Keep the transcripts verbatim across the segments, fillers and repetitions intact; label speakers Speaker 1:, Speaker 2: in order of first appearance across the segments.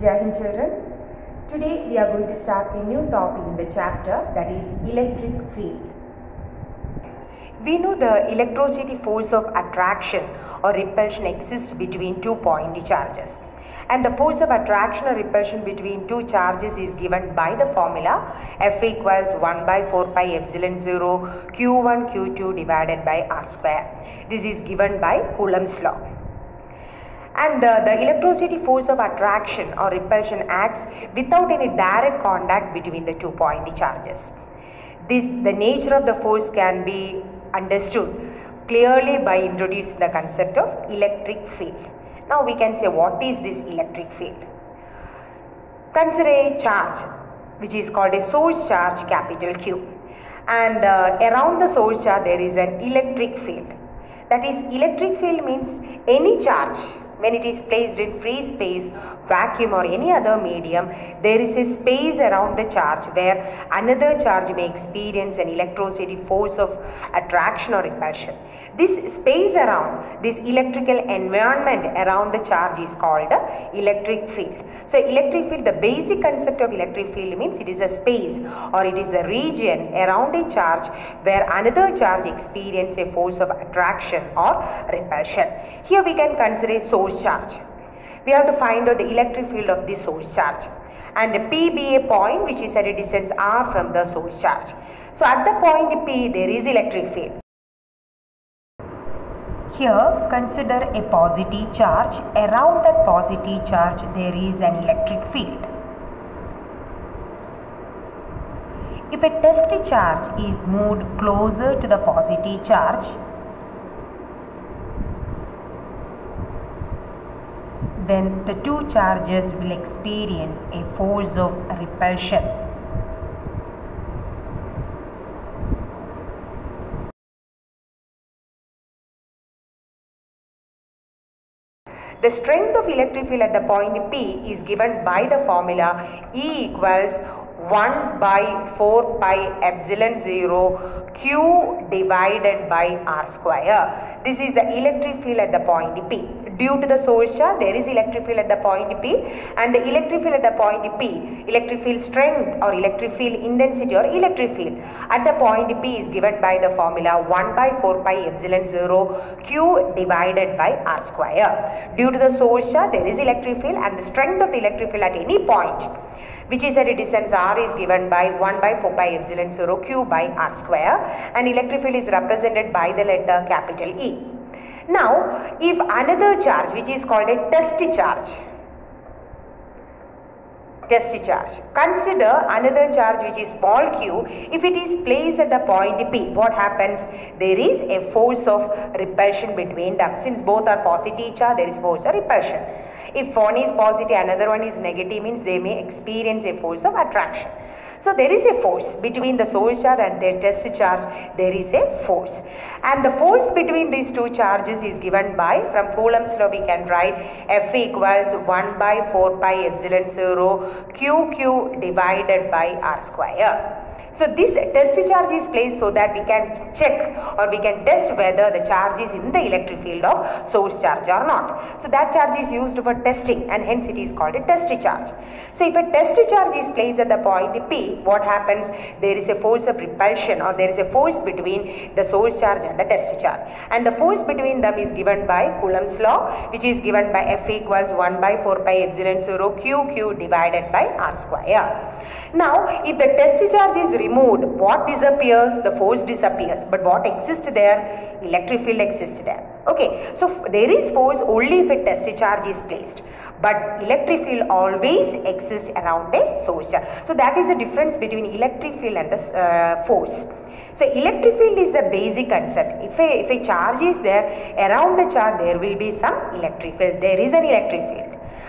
Speaker 1: Jai Hind children. Today we are going to start a new topic in the chapter, that is electric field. We know the electrostatic force of attraction or repulsion exists between two point charges, and the force of attraction or repulsion between two charges is given by the formula F equals one by four pi epsilon zero q one q two divided by r square. This is given by Coulomb's law. And uh, the electrostatic force of attraction or repulsion acts without any direct contact between the two point charges. This, the nature of the force can be understood clearly by introducing the concept of electric field. Now we can say, what is this electric field? Consider a charge which is called a source charge capital Q, and uh, around the source charge there is an electric field. That is, electric field means any charge when it is placed in free space, vacuum or any other medium, there is a space around the charge where another charge may experience an electrostatic force of attraction or repulsion. This space around, this electrical environment around the charge is called the electric field. So electric field, the basic concept of electric field means it is a space or it is a region around a charge where another charge experiences a force of attraction or repulsion. Here we can consider a source charge. We have to find out the electric field of the source charge, and P be a point which is at a distance r from the source charge. So at the point P there is electric field. Here consider a positive charge. Around that positive charge there is an electric field. If a test charge is moved closer to the positive charge, then the two charges will experience a force of repulsion. The strength of electric field at the point P is given by the formula E equals one by four pi epsilon zero q divided by r square. This is the electric field at the point P. Due to the source charge, there is electric field at the point P, and the electric field at the point P, electric field strength or electric field intensity or electric field at the point P is given by the formula one by four pi epsilon zero q divided by r square. Due to the source charge, there is electric field, and the strength of the electric field at any point which is at a distance r is given by one by four pi epsilon zero q by r square, and electric field is represented by the letter capital E. Now, if another charge which is called a test charge, test charge, consider another charge which is small q, if it is placed at the point P, what happens? There is a force of repulsion between them. Since both are positive charge, there is force of repulsion. If one is positive, another one is negative, means they may experience a force of attraction. So there is a force between the source charge and their test charge. There is a force, and the force between these two charges is given by, from Coulomb's law we can write F equals one by four pi epsilon zero q q divided by r square. So this test charge is placed so that we can check or we can test whether the charge is in the electric field of source charge or not. So that charge is used for testing, and hence it is called a test charge. So if a test charge is placed at the point P, what happens? There is a force of repulsion or there is a force between the source charge and the test charge, and the force between them is given by Coulomb's law, which is given by F equals one by four pi epsilon zero q q divided by r square. Now if the test charge is removed, what disappears? The force disappears, but what exists there? Electric field exists there. Okay, so there is force only if a test charge is placed, but electric field always exists around a source charge. So that is the difference between electric field and the uh, force. So electric field is the basic concept. If a, if a charge is there, around the charge there will be some electric field. There is an electric field.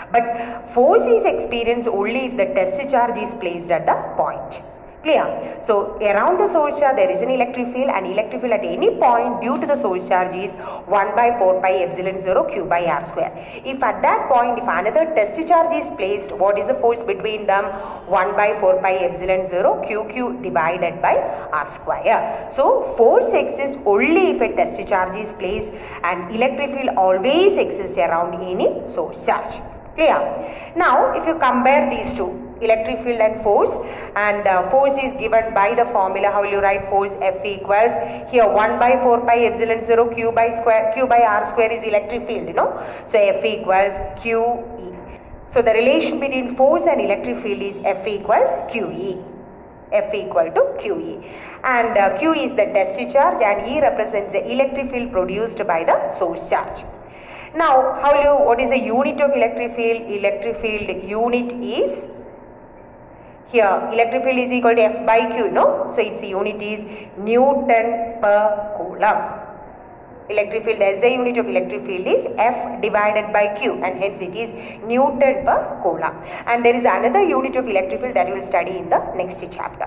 Speaker 1: But force is experienced only if the test charge is placed at the point. Clear? So around the source charge there is an electric field, and electric field at any point due to the source charge is one by four pi epsilon zero q by r square. If at that point, if another test charge is placed, what is the force between them? one by four pi epsilon zero q q divided by r square. So force exists only if a test charge is placed, and electric field always exists around any source charge. Clear? Now, if you compare these two, electric field and force, and uh, force is given by the formula. How will you write force? F equals, here one by four pi epsilon zero q by square, q by r square is electric field, you know. So F equals Q E. So the relation between force and electric field is F equals Q E. F equal to Q E. And uh, Q is the test charge and E represents the electric field produced by the source charge. Now, how will you, what is the unit of electric field? Electric field unit is, here electric field is equal to F by Q, no? So its unit is Newton per Coulomb. Electric field as the unit of electric field is F divided by Q, and hence it is Newton per Coulomb. And there is another unit of electric field that you will study in the next chapter.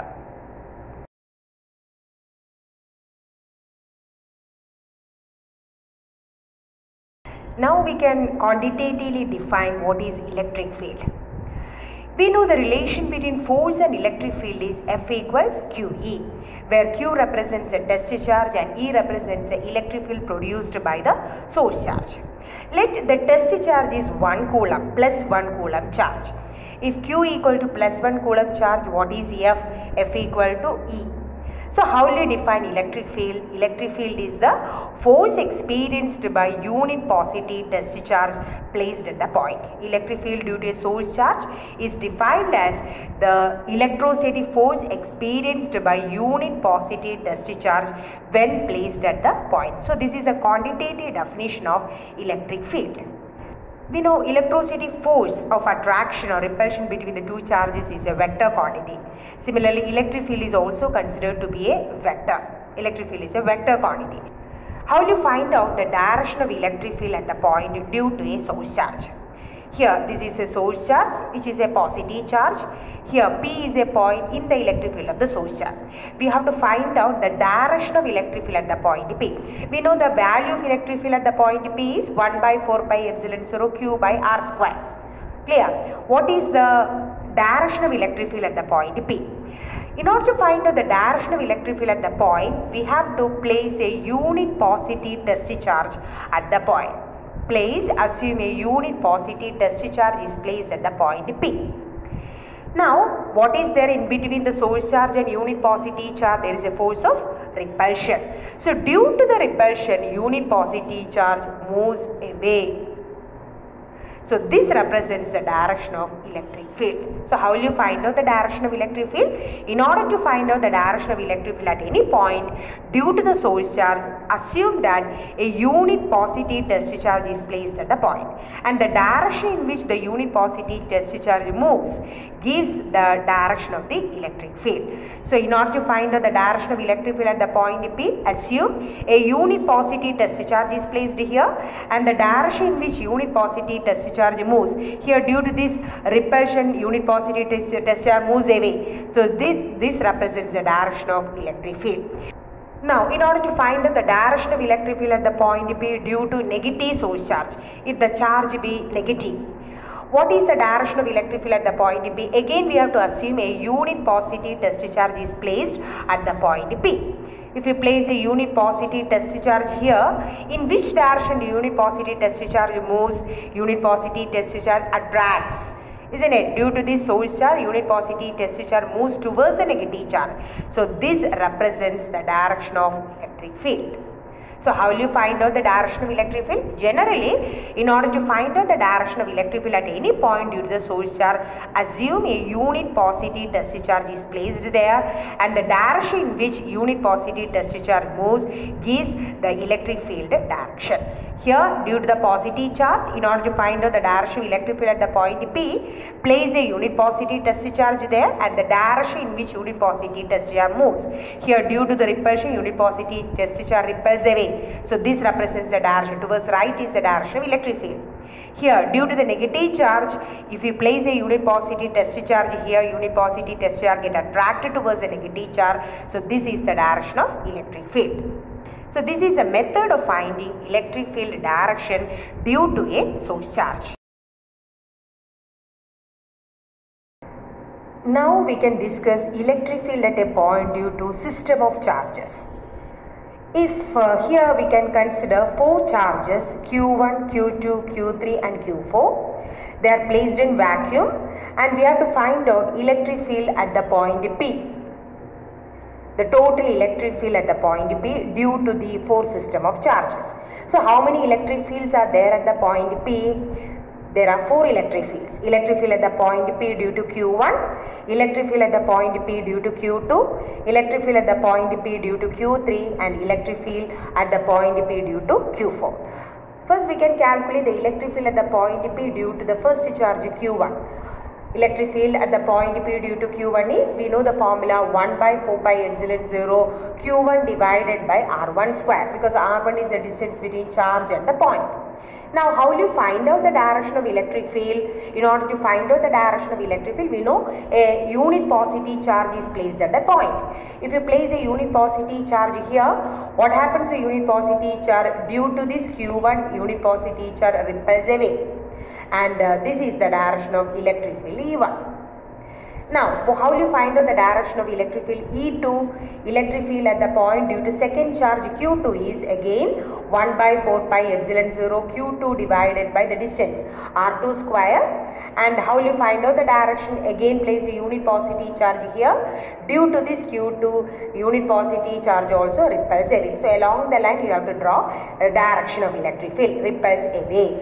Speaker 1: Now we can quantitatively define what is electric field. We know the relation between force and electric field is F equals Q E, where Q represents the test charge and E represents the electric field produced by the source charge. Let the test charge is one coulomb plus one coulomb charge. If Q equal to plus one coulomb charge, what is F? F equal to E. So how will you define electric field? Electric field is the force experienced by unit positive test charge placed at the point. Electric field due to a source charge is defined as the electrostatic force experienced by unit positive test charge when placed at the point. So this is a quantitative definition of electric field. We know electrostatic force of attraction or repulsion between the two charges is a vector quantity. Similarly, electric field is also considered to be a vector. Electric field is a vector quantity. How will you find out the direction of electric field at the point due to a source charge? Here, this is a source charge which is a positive charge. Here, P is a point in the electric field of the source charge. We have to find out the direction of electric field at the point P. We know the value of electric field at the point P is one by four pi epsilon zero q by r square. Clear? What is the direction of electric field at the point P? In order to find out the direction of electric field at the point, we have to place a unit positive test charge at the point. Place, assume a unit positive test charge is placed at the point P. Now, what is there in between the source charge and unit positive charge? There is a force of repulsion. So, due to the repulsion, unit positive charge moves away. So, this represents the direction of electric field. So, how will you find out the direction of electric field? In order to find out the direction of electric field at any point due to the source charge, assume that a unit positive test charge is placed at the point, and the direction in which the unit positive test charge moves gives the direction of the electric field. So, in order to find out the direction of electric field at the point P, assume a unit positive test charge is placed here, and the direction in which unit positive test charge moves, here due to this repulsion, unit positive test, test charge moves away. So, this, this represents the direction of electric field. Now, in order to find out the direction of electric field at the point P due to negative source charge, if the charge be negative, what is the direction of electric field at the point P? Again, we have to assume a unit positive test charge is placed at the point P. If you place a unit positive test charge here, in which direction the unit positive test charge moves? Unit positive test charge attracts, isn't it? Due to this source charge, unit positive test charge moves towards the negative charge. So, this represents the direction of electric field. So, how will you find out the direction of electric field? Generally, in order to find out the direction of electric field at any point due to the source charge, assume a unit positive test charge is placed there, and the direction in which unit positive test charge moves gives the electric field direction. Here, due to the positive charge, in order to find out the direction of electric field at the point P, place a unit positive test charge there, and the direction in which unit positive test charge moves. Here, due to the repulsion, unit positive test charge repels away. So, this represents the direction. Towards right is the direction of electric field. Here, due to the negative charge, if you place a unit positive test charge here, unit positive test charge get attracted towards the negative charge. So, this is the direction of electric field. So, this is a method of finding electric field direction due to a source charge. Now, we can discuss electric field at a point due to system of charges. If uh, here we can consider four charges Q one, Q two, Q three and Q four. They are placed in vacuum and we have to find out electric field at the point P. The total electric field at the point P due to the force system of charges. So how many electric fields are there at the point P? There are four electric fields. Electric field at the point P due to Q one, electric field at the point P due to Q two, electric field at the point P due to Q three and electric field at the point P due to Q four. First we can calculate the electric field at the point P due to the first charge Q one. Electric field at the point P due to Q one is, we know the formula one by four pi epsilon zero Q one divided by R one square, because R one is the distance between charge and the point. Now how will you find out the direction of electric field? In order to find out the direction of electric field, we know a unit positive charge is placed at that point. If you place a unit positive charge here, what happens to unit positive charge? Due to this Q one, unit positive charge repels away. And uh, this is the direction of electric field E one. Now, how will you find out the direction of electric field E two? Electric field at the point due to second charge Q two is again one by four pi epsilon zero Q two divided by the distance R two square. And how will you find out the direction? Again place a unit positive charge here. Due to this Q two, unit positive charge also repels away. So, along the line you have to draw the direction of electric field, repels away.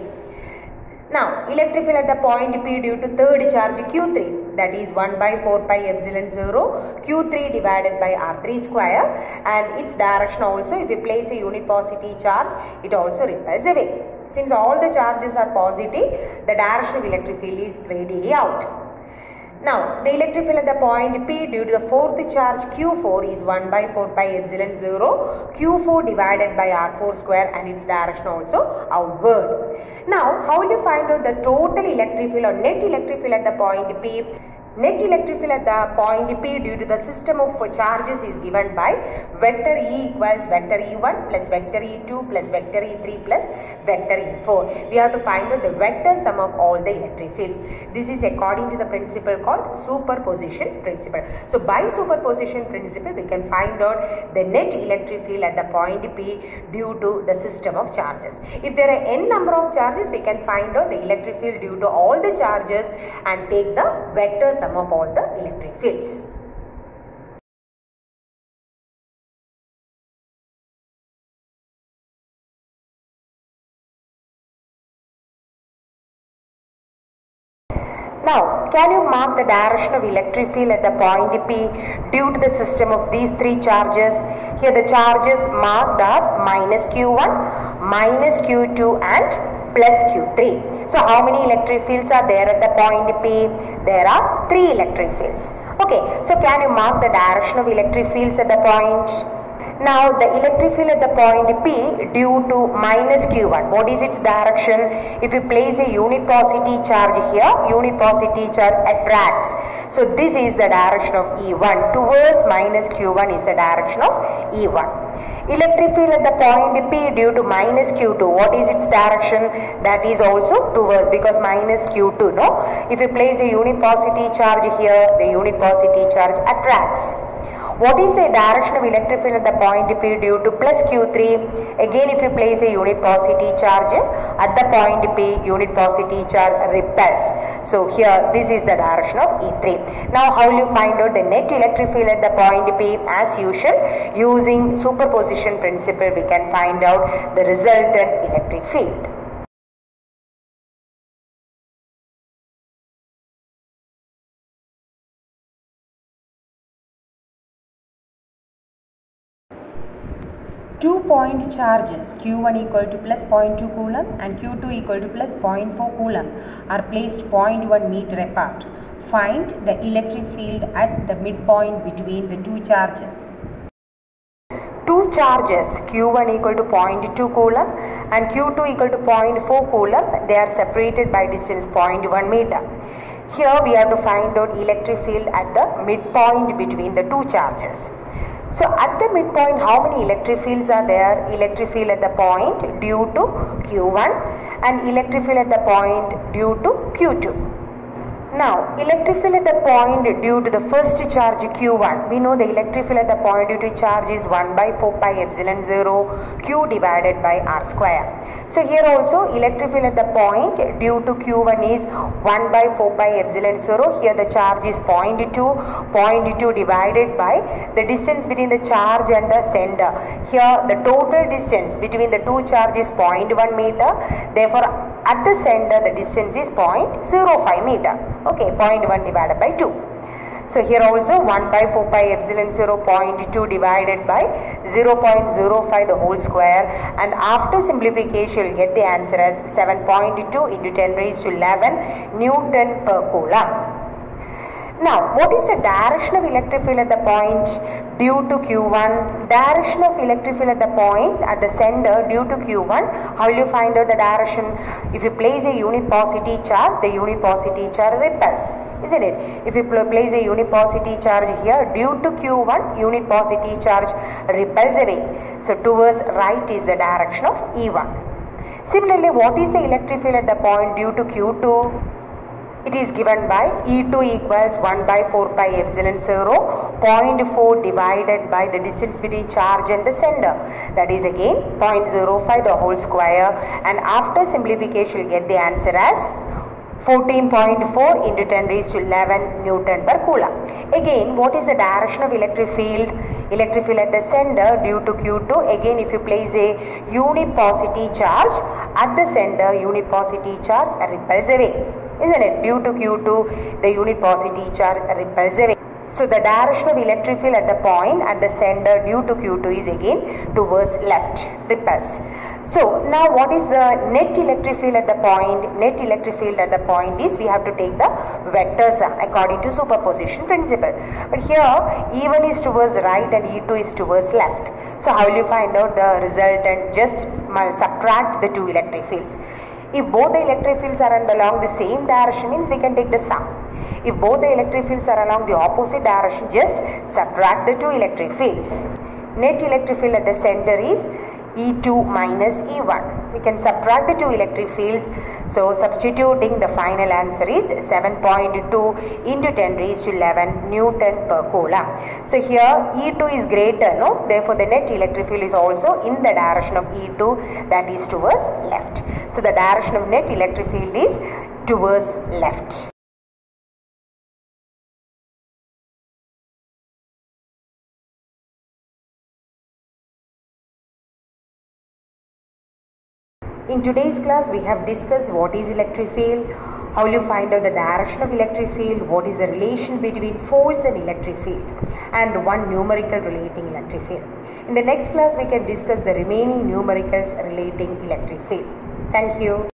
Speaker 1: Now, electric field at the point P due to third charge Q three, that is one by four pi epsilon zero Q three divided by R three square, and its direction also, if you place a unit positive charge, it also repels away. Since all the charges are positive, the direction of electric field is radially out. Now, the electric field at the point P due to the fourth charge Q four is one by four pi epsilon zero Q four divided by R four square, and its direction also outward. Now, how will you find out the total electric field or net electric field at the point P? Net electric field at the point P due to the system of charges is given by vector E equals vector E one plus vector E two plus vector E three plus vector E four. We have to find out the vector sum of all the electric fields. This is according to the principle called superposition principle. So, by superposition principle, we can find out the net electric field at the point P due to the system of charges. If there are n number of charges, we can find out the electric field due to all the charges and take the vector sum of all the electric fields. Now, can you mark the direction of electric field at the point P due to the system of these three charges? Here the charges marked are minus Q one, minus Q two and plus Q three. So, how many electric fields are there at the point P? There are three electric fields. Okay, so can you mark the direction of electric fields at the point? Now, the electric field at the point P due to minus Q one, what is its direction? If you place a unit positive charge here, unit positive charge attracts. So, this is the direction of E one. Towards minus Q one is the direction of E one. Electric field at the point P due to minus Q two, what is its direction? That is also towards, because minus Q two, no? If you place a unit positive charge here, the unit positive charge attracts. What is the direction of electric field at the point P due to plus Q three? Again, if you place a unit positive charge at the point P, unit positive charge repels. So, here this is the direction of E three. Now, how will you find out the net electric field at the point P? As usual, using superposition principle, we can find out the resultant electric field. Two point charges Q one equal to plus zero point two coulomb and Q two equal to plus zero point four coulomb are placed zero point one meter apart. Find the electric field at the midpoint between the two charges. Two charges Q one equal to zero point two coulomb and Q two equal to zero point four coulomb, they are separated by distance zero point one meter. Here we have to find out electric field at the midpoint between the two charges. So, at the midpoint, how many electric fields are there? Electric field at the point due to Q one and electric field at the point due to Q two. Now, electric field at the point due to the first charge Q one. We know the electric field at the point due to charge is one by four pi epsilon zero Q divided by R square. So here also electric field at the point due to Q one is one by four pi epsilon zero. Here the charge is zero point two. zero point two divided by the distance between the charge and the sender. Here the total distance between the two charges is zero point one meter. Therefore, at the sender the distance is zero point zero five meter. Okay, zero point one divided by two. So here also one by four pi epsilon zero point two divided by zero point zero five the whole square, and after simplification you will get the answer as seven point two into ten raised to eleven Newton per coulomb. Now, what is the direction of electric field at the point due to Q one? Direction of electric field at the point at the sender due to Q one. How will you find out the direction? If you place a unit positive charge, the unit positive charge repels, isn't it? If you place a unit positive charge here, due to Q one, unit positive charge repels away. So, towards right is the direction of E one. Similarly, what is the electric field at the point due to Q two? It is given by E two equals one by four pi epsilon zero, zero point four divided by the distance between charge and the sender. That is again zero point zero five the whole square, and after simplification you get the answer as fourteen point four into ten raised to eleven Newton per coulomb. Again, what is the direction of electric field? Electric field at the sender due to Q two. Again, if you place a unit positive charge at the sender, unit positive charge repels away. Isn't it? Due to Q two, the unit positive charge repels away. So the direction of electric field at the point at the sender due to Q two is again towards left, repels. So now what is the net electric field at the point? Net electric field at the point is, we have to take the vector sum according to superposition principle. But here E one is towards right and E two is towards left. So how will you find out the resultant? Just subtract the two electric fields. If both the electric fields are along the same direction, means we can take the sum. If both the electric fields are along the opposite direction, just subtract the two electric fields. Net electric field at the center is E two minus E one. We can subtract the two electric fields. So substituting, the final answer is seven point two into ten raised to eleven Newton per coulomb. So here E two is greater, no? Therefore the net electric field is also in the direction of E two, that is towards left. So the direction of net electric field is towards left. In today's class, we have discussed what is electric field, how will you find out the direction of electric field, what is the relation between force and electric field, and one numerical relating electric field. In the next class, we can discuss the remaining numericals relating electric field. Thank you.